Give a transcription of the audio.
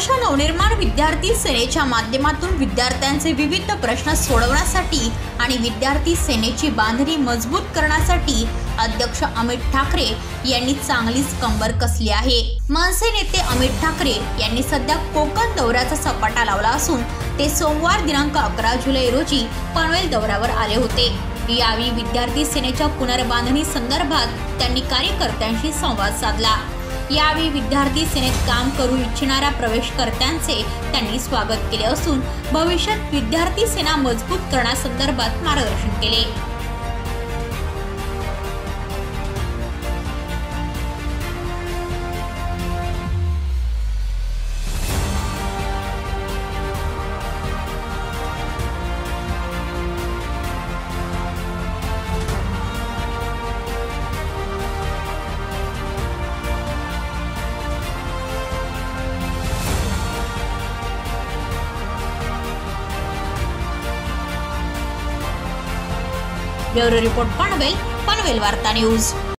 आदर्श नवनिर्माण विद्यार्थी सेनेच्या माध्यमातून विद्यार्थ्यांचे विविध प्रश्न सोडवण्यासाठी आणि विद्यार्थी सेनेची बांधणी मजबूत करण्यासाठी अध्यक्ष अमित ठाकरे यांनी चांगलीच कंबर कसली आहे। मनसे नेते अमित ठाकरे यांनी सध्या कोकण दौऱ्याचा सपाटा लावला असून ते सोमवार दिनांक 11 जुलै रोजी पनवेल दौऱ्यावर आले होते। यावेळी विद्यार्थी सेनेच्या पुनर्बांधणी संदर्भात त्यांनी कार्यकर्त्यांशी संवाद साधला। यावेळी विद्यार्थी सेनेत काम करू इच्छिणाऱ्या प्रवेशकर्त्यांचे त्यांनी स्वागत केले असून भविष्यात विद्यार्थी सेना मजबूत करण्यासंदर्भात मार्गदर्शन केले। ब्युरो रिपोर्ट पनवेल वार्ता न्यूज।